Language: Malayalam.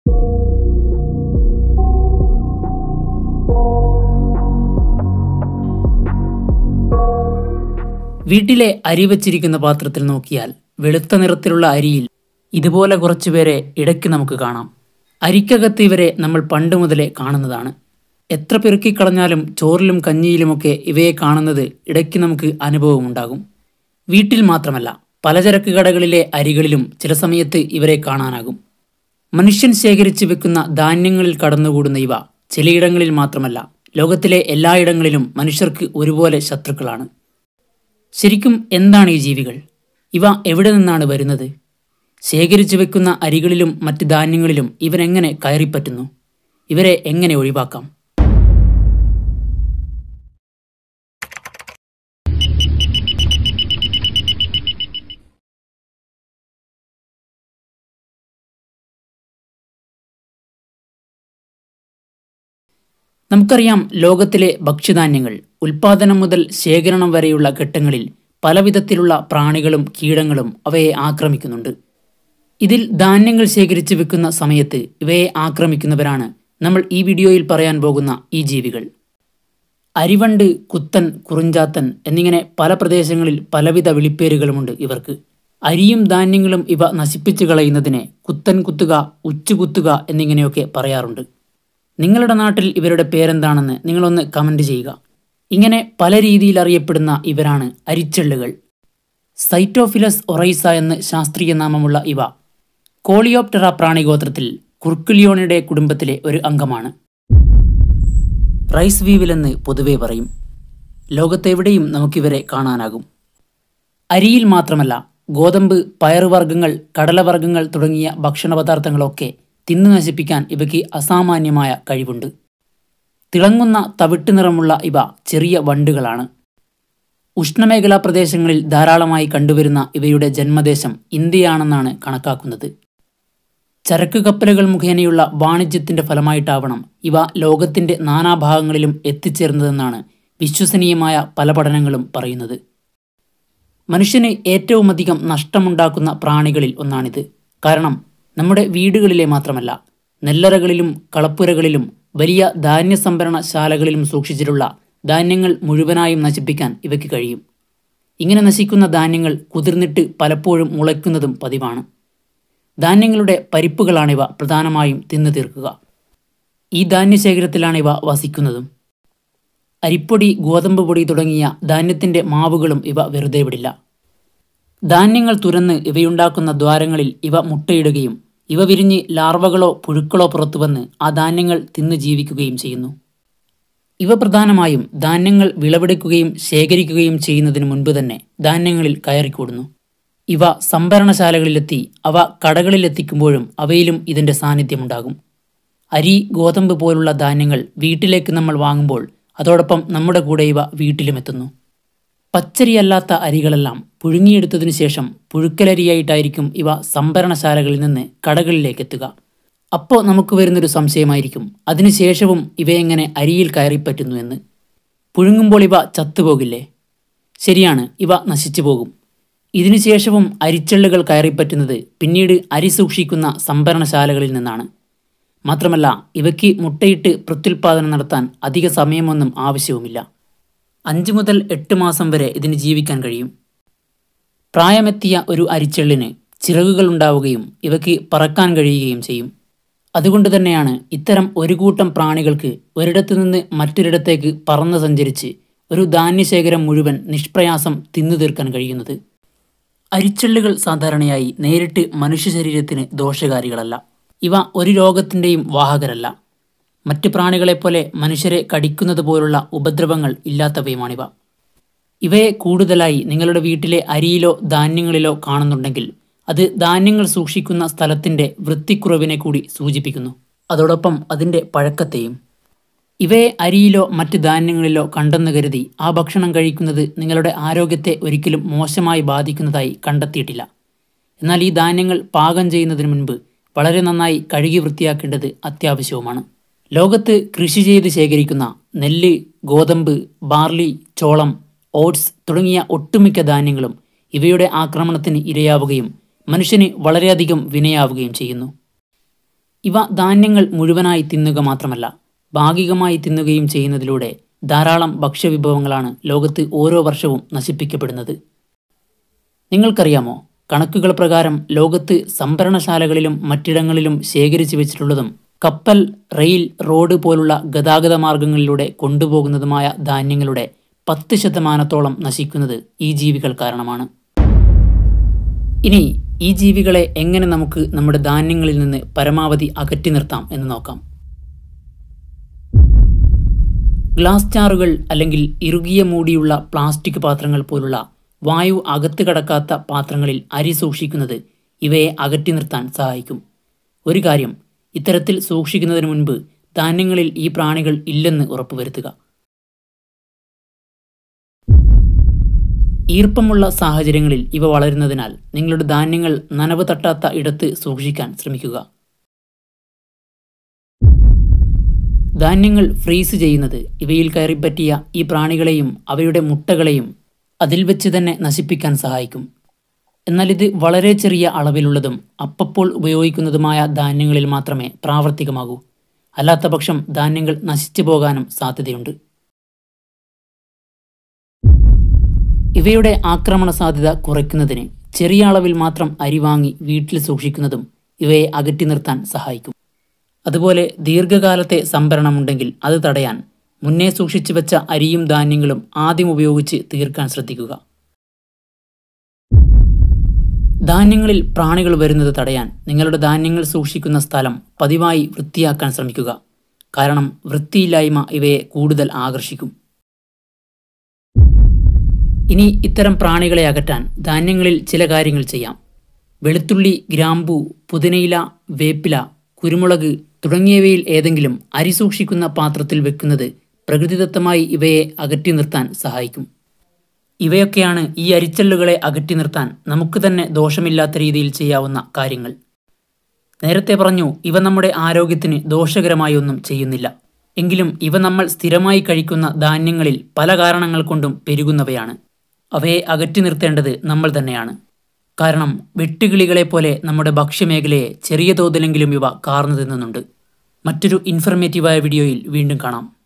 വീട്ടിലെ അരി വച്ചിരിക്കുന്ന പാത്രത്തിൽ നോക്കിയാൽ വെളുത്ത നിറത്തിലുള്ള അരിയിൽ ഇതുപോലെ കുറച്ചുപേരെ ഇടയ്ക്ക് നമുക്ക് കാണാം. അരിക്കകത്ത് ഇവരെ നമ്മൾ പണ്ട് മുതലേ കാണുന്നതാണ്. എത്ര പെറുക്കിക്കളഞ്ഞാലും ചോറിലും കഞ്ഞിയിലുമൊക്കെ ഇവയെ കാണുന്നത് ഇടയ്ക്ക് നമുക്ക് അനുഭവമുണ്ടാകും. വീട്ടിൽ മാത്രമല്ല, പലചരക്ക് കടകളിലെ അരികളിലും ചില സമയത്ത് ഇവരെ കാണാനാകും. മനുഷ്യൻ ശേഖരിച്ചു വെക്കുന്ന ധാന്യങ്ങളിൽ കടന്നുകൂടുന്ന ഇവ ചിലയിടങ്ങളിൽ മാത്രമല്ല, ലോകത്തിലെ എല്ലായിടങ്ങളിലും മനുഷ്യർക്ക് ഒരുപോലെ ശത്രുക്കളാണ്. ശരിക്കും എന്താണ് ഈ ജീവികൾ? ഇവ എവിടെ നിന്നാണ് വരുന്നത്? ശേഖരിച്ചു വെക്കുന്ന അരികളിലും മറ്റ് ധാന്യങ്ങളിലും ഇവരെങ്ങനെ കയറിപ്പറ്റുന്നു? ഇവരെ എങ്ങനെ ഒഴിവാക്കാം? നമുക്കറിയാം, ലോകത്തിലെ ഭക്ഷ്യധാന്യങ്ങൾ ഉൽപാദനം മുതൽ ശേഖരണം വരെയുള്ള ഘട്ടങ്ങളിൽ പലവിധത്തിലുള്ള പ്രാണികളും കീടങ്ങളും അവയെ ആക്രമിക്കുന്നുണ്ട്. ഇതിൽ ധാന്യങ്ങൾ ശേഖരിച്ചു വെക്കുന്ന സമയത്ത് ഇവയെ ആക്രമിക്കുന്നവരാണ് നമ്മൾ ഈ വീഡിയോയിൽ പറയാൻ പോകുന്ന ഈ ജീവികൾ. അരിവണ്ട്, കുത്തൻ, കുറുഞ്ചാത്തൻ എന്നിങ്ങനെ പല പ്രദേശങ്ങളിൽ പലവിധ വിളിപ്പേരുകളുമുണ്ട് ഇവർക്ക്. അരിയും ധാന്യങ്ങളും ഇവ നശിപ്പിച്ചു കളയുന്നതിനെ കുത്തൻ കുത്തുക, ഉച്ചു കുത്തുക എന്നിങ്ങനെയൊക്കെ പറയാറുണ്ട്. നിങ്ങളുടെ നാട്ടിൽ ഇവരുടെ പേരെന്താണെന്ന് നിങ്ങളൊന്ന് കമൻറ്റ് ചെയ്യുക. ഇങ്ങനെ പല രീതിയിൽ അറിയപ്പെടുന്ന ഇവരാണ് അരിച്ചെള്ളുകൾ. സൈറ്റോഫിലസ് ഒറൈസ എന്ന് ശാസ്ത്രീയ നാമമുള്ള ഇവ കോളിയോപ്റ്ററ പ്രാണിഗോത്രത്തിൽ കുർക്കുലിയോണിയുടെ കുടുംബത്തിലെ ഒരു അംഗമാണ്. റൈസ് വീവിൽ എന്ന് പൊതുവെ പറയും. ലോകത്തെവിടെയും നമുക്കിവരെ കാണാനാകും. അരിയിൽ മാത്രമല്ല, ഗോതമ്പ്, പയറുവർഗ്ഗങ്ങൾ, കടലവർഗ്ഗങ്ങൾ തുടങ്ങിയ ഭക്ഷണ പദാർത്ഥങ്ങളൊക്കെ തിന്നു നശിപ്പിക്കാൻ ഇവയ്ക്ക് അസാമാന്യമായ കഴിവുണ്ട്. തിളങ്ങുന്ന തവിട്ട് നിറമുള്ള ഇവ ചെറിയ വണ്ടുകളാണ്. ഉഷ്ണമേഖലാ പ്രദേശങ്ങളിൽ ധാരാളമായി കണ്ടുവരുന്ന ഇവയുടെ ജന്മദേശം ഇന്ത്യയാണെന്നാണ് കണക്കാക്കുന്നത്. ചരക്ക് കപ്പലുകൾ മുഖേനയുള്ള വാണിജ്യത്തിന്റെ ഫലമായിട്ടാവണം ഇവ ലോകത്തിന്റെ നാനാഭാഗങ്ങളിലും എത്തിച്ചേർന്നതെന്നാണ് വിശ്വസനീയമായ പല പഠനങ്ങളും പറയുന്നത്. മനുഷ്യന് ഏറ്റവുമധികം നഷ്ടമുണ്ടാക്കുന്ന പ്രാണികളിൽ ഒന്നാണിത്. കാരണം നമ്മുടെ വീടുകളിലെ മാത്രമല്ല, നെല്ലറകളിലും കളപ്പുരകളിലും വലിയ ധാന്യ സംഭരണ ശാലകളിലും സൂക്ഷിച്ചിട്ടുള്ള ധാന്യങ്ങൾ മുഴുവനായും നശിപ്പിക്കാൻ ഇവയ്ക്ക് കഴിയും. ഇങ്ങനെ നശിക്കുന്ന ധാന്യങ്ങൾ കുതിർന്നിട്ട് പലപ്പോഴും മുളയ്ക്കുന്നതും പതിവാണ്. ധാന്യങ്ങളുടെ പരിപ്പുകളാണിവ പ്രധാനമായും തിന്നു തീർക്കുക. ഈ ധാന്യശേഖരത്തിലാണ് ഇവ വസിക്കുന്നതും. അരിപ്പൊടി, ഗോതമ്പ് പൊടി തുടങ്ങിയ ധാന്യത്തിന്റെ മാവുകളും ഇവ വെറുതെ വിടില്ല. ധാന്യങ്ങൾ തുരന്ന് ഇവയുണ്ടാക്കുന്ന ദ്വാരങ്ങളിൽ ഇവ മുട്ടയിടുകയും ഇവ വിരിഞ്ഞ് ലാർവകളോ പുഴുക്കളോ പുറത്തുവന്ന് ആ ധാന്യങ്ങൾ തിന്ന് ജീവിക്കുകയും ചെയ്യുന്നു. ഇവ പ്രധാനമായും ധാന്യങ്ങൾ വിളവെടുക്കുകയും ശേഖരിക്കുകയും ചെയ്യുന്നതിന് മുൻപ് തന്നെ ധാന്യങ്ങളിൽ കയറിക്കൂടുന്നു. ഇവ സംഭരണശാലകളിലെത്തി അവ കടകളിലെത്തിക്കുമ്പോഴും അവയിലും ഇതിൻ്റെ സാന്നിധ്യമുണ്ടാകും. അരി, ഗോതമ്പ് പോലുള്ള ധാന്യങ്ങൾ വീട്ടിലേക്ക് നമ്മൾ വാങ്ങുമ്പോൾ അതോടൊപ്പം നമ്മുടെ കൂടെ ഇവ വീട്ടിലുമെത്തുന്നു. പച്ചരിയല്ലാത്ത അരികളെല്ലാം പുഴുങ്ങിയെടുത്തതിനു ശേഷം പുഴുക്കലരിയായിട്ടായിരിക്കും ഇവ സംഭരണശാലകളിൽ നിന്ന് കടകളിലേക്ക് എത്തുക. അപ്പോൾ നമുക്ക് വരുന്നൊരു സംശയമായിരിക്കും, അതിനുശേഷവും ഇവയെങ്ങനെ അരിയിൽ കയറിപ്പറ്റുന്നു എന്ന്. പുഴുങ്ങുമ്പോൾ ഇവ ചത്തുപോകില്ലേ? ശരിയാണ്, ഇവ നശിച്ചു പോകും. ഇതിനുശേഷവും അരിച്ചെള്ളുകൾ കയറിപ്പറ്റുന്നത് പിന്നീട് അരി സൂക്ഷിക്കുന്ന സംഭരണശാലകളിൽ നിന്നാണ്. മാത്രമല്ല, ഇവയ്ക്ക് മുട്ടയിട്ട് പ്രത്യുൽപാദനം നടത്താൻ അധിക സമയമൊന്നും ആവശ്യവുമില്ല. 5 മുതൽ 8 മാസം വരെ ഇതിന് ജീവിക്കാൻ കഴിയും. പ്രായമെത്തിയ ഒരു അരിച്ചെള്ളിന് ചിറകുകൾ ഉണ്ടാവുകയും ഇവയ്ക്ക് പറക്കാൻ കഴിയുകയും ചെയ്യും. അതുകൊണ്ട് തന്നെയാണ് ഇത്തരം ഒരു കൂട്ടം പ്രാണികൾക്ക് ഒരിടത്തു നിന്ന് മറ്റൊരിടത്തേക്ക് പറന്ന് സഞ്ചരിച്ച് ഒരു ധാന്യശേഖരം മുഴുവൻ നിഷ്പ്രയാസം തിന്നു തീർക്കാൻ കഴിയുന്നത്. അരിച്ചെള്ളുകൾ സാധാരണയായി നേരിട്ട് മനുഷ്യ ശരീരത്തിന് ദോഷകാരികളല്ല. ഇവ ഒരു രോഗത്തിൻ്റെയും വാഹകരല്ല. മറ്റ് പ്രാണികളെപ്പോലെ മനുഷ്യരെ കടിക്കുന്നത് പോലുള്ള ഉപദ്രവങ്ങൾ ഇല്ലാത്തവയുമാണിവ. ഇവയെ കൂടുതലായി നിങ്ങളുടെ വീട്ടിലെ അരിയിലോ ധാന്യങ്ങളിലോ കാണുന്നുണ്ടെങ്കിൽ അത് ധാന്യങ്ങൾ സൂക്ഷിക്കുന്ന സ്ഥലത്തിൻ്റെ വൃത്തിക്കുറവിനെ കൂടി സൂചിപ്പിക്കുന്നു. അതോടൊപ്പം അതിൻ്റെ പഴക്കത്തെയും. ഇവയെ അരിയിലോ മറ്റ് ധാന്യങ്ങളിലോ കണ്ടെന്ന് കരുതി ആ ഭക്ഷണം കഴിക്കുന്നത് നിങ്ങളുടെ ആരോഗ്യത്തെ ഒരിക്കലും മോശമായി ബാധിക്കുന്നതായി കണ്ടെത്തിയിട്ടില്ല. എന്നാൽ ഈ ധാന്യങ്ങൾ പാകം ചെയ്യുന്നതിന് മുൻപ് വളരെ നന്നായി കഴുകി വൃത്തിയാക്കേണ്ടത് അത്യാവശ്യവുമാണ്. ലോകത്ത് കൃഷി ചെയ്ത് ശേഖരിക്കുന്ന നെല്ല്, ഗോതമ്പ്, ബാർലി, ചോളം, ഓട്സ് തുടങ്ങിയ ഒട്ടുമിക്ക ധാന്യങ്ങളും ഇവയുടെ ആക്രമണത്തിന് ഇരയാവുകയും മനുഷ്യന് വളരെയധികം വിനയാവുകയും ചെയ്യുന്നു. ഇവ ധാന്യങ്ങൾ മുഴുവനായി തിന്നുക മാത്രമല്ല, ഭാഗികമായി തിന്നുകയും ചെയ്യുന്നതിലൂടെ ധാരാളം ഭക്ഷ്യവിഭവങ്ങളാണ് ലോകത്ത് ഓരോ വർഷവും നശിപ്പിക്കപ്പെടുന്നത്. നിങ്ങൾക്കറിയാമോ, കണക്കുകൾ പ്രകാരം ലോകത്ത് സംഭരണശാലകളിലും മറ്റിടങ്ങളിലും ശേഖരിച്ചു വെച്ചിട്ടുള്ളതും കപ്പൽ, റെയിൽ, റോഡ് പോലുള്ള ഗതാഗത മാർഗങ്ങളിലൂടെ കൊണ്ടുപോകുന്നതുമായ ധാന്യങ്ങളുടെ 10% നശിക്കുന്നത് ഈ ജീവികൾ കാരണമാണ്. ഇനി ഈ ജീവികളെ എങ്ങനെ നമുക്ക് നമ്മുടെ ധാന്യങ്ങളിൽ നിന്ന് പരമാവധി അകറ്റി നിർത്താം എന്ന് നോക്കാം. ഗ്ലാസ് ജാറുകൾ അല്ലെങ്കിൽ ഇറുകിയ മൂടിയുള്ള പ്ലാസ്റ്റിക് പാത്രങ്ങൾ പോലുള്ള വായു അകത്ത് കടക്കാത്ത പാത്രങ്ങളിൽ അരി സൂക്ഷിക്കുന്നത് ഇവയെ അകറ്റി നിർത്താൻ സഹായിക്കും. ഒരു കാര്യം, ഇത്തരത്തിൽ സൂക്ഷിക്കുന്നതിന് മുൻപ് ധാന്യങ്ങളിൽ ഈ പ്രാണികൾ ഇല്ലെന്ന് ഉറപ്പുവരുത്തുക. ഈർപ്പമുള്ള സാഹചര്യങ്ങളിൽ ഇവ വളരുന്നതിനാൽ നിങ്ങളുടെ ധാന്യങ്ങൾ നനവ് തട്ടാത്ത ഇടത്ത് സൂക്ഷിക്കാൻ ശ്രമിക്കുക. ധാന്യങ്ങൾ ഫ്രീസ് ചെയ്യുന്നത് ഇവയിൽ കയറിപ്പറ്റിയ ഈ പ്രാണികളെയും അവയുടെ മുട്ടകളെയും അതിൽ വെച്ച് തന്നെ നശിപ്പിക്കാൻ സഹായിക്കും. എന്നാൽ ഇത് വളരെ ചെറിയ അളവിലുള്ളതും അപ്പപ്പോൾ ഉപയോഗിക്കുന്നതുമായ ധാന്യങ്ങളിൽ മാത്രമേ പ്രാവർത്തികമാകൂ. അല്ലാത്തപക്ഷം ധാന്യങ്ങൾ നശിച്ചു പോകാനും സാധ്യതയുണ്ട്. ഇവയുടെ ആക്രമണ സാധ്യത കുറയ്ക്കുന്നതിന് ചെറിയ അളവിൽ മാത്രം അരി വാങ്ങി വീട്ടിൽ സൂക്ഷിക്കുന്നതും ഇവയെ അകറ്റി നിർത്താൻ സഹായിക്കും. അതുപോലെ ദീർഘകാലത്തെ സംഭരണമുണ്ടെങ്കിൽ അത് തടയാൻ മുന്നേ സൂക്ഷിച്ചു വെച്ച അരിയും ധാന്യങ്ങളും ആദ്യം ഉപയോഗിച്ച് തീർക്കാൻ ശ്രദ്ധിക്കുക. ധാന്യങ്ങളിൽ പ്രാണികൾ വരുന്നത് തടയാൻ നിങ്ങളുടെ ധാന്യങ്ങൾ സൂക്ഷിക്കുന്ന സ്ഥലം പതിവായി വൃത്തിയാക്കാൻ ശ്രമിക്കുക. കാരണം വൃത്തിയില്ലായ്മ ഇവയെ കൂടുതൽ ആകർഷിക്കും. ഇനി ഇത്തരം പ്രാണികളെ അകറ്റാൻ ധാന്യങ്ങളിൽ ചില കാര്യങ്ങൾ ചെയ്യാം. വെളുത്തുള്ളി, ഗ്രാമ്പൂ, പുതിനയില, വേപ്പില, കുരുമുളക് തുടങ്ങിയവയിൽ ഏതെങ്കിലും അരി സൂക്ഷിക്കുന്ന പാത്രത്തിൽ വെക്കുന്നത് പ്രകൃതിദത്തമായി ഇവയെ അകറ്റി നിർത്താൻ സഹായിക്കും. ഇവയൊക്കെയാണ് ഈ അരിച്ചല്ലുകളെ അകറ്റി നിർത്താൻ നമുക്ക് തന്നെ ദോഷമില്ലാത്ത രീതിയിൽ ചെയ്യാവുന്ന കാര്യങ്ങൾ. നേരത്തെ പറഞ്ഞു, ഇവ നമ്മുടെ ആരോഗ്യത്തിന് ദോഷകരമായി ഒന്നും ചെയ്യുന്നില്ല. എങ്കിലും ഇവ നമ്മൾ സ്ഥിരമായി കഴിക്കുന്ന ധാന്യങ്ങളിൽ പല കാരണങ്ങൾ കൊണ്ടും പെരുകുന്നവയാണ്. അവയെ അകറ്റി നിർത്തേണ്ടത് നമ്മൾ തന്നെയാണ്. കാരണം വെട്ടുകിളികളെ പോലെ നമ്മുടെ ഭക്ഷ്യമേഖലയെ ചെറിയ തോതിലെങ്കിലും ഇവ കാർന്നു തിന്നുന്നുണ്ട്. മറ്റൊരു ഇൻഫർമേറ്റീവായ വീഡിയോയിൽ വീണ്ടും കാണാം.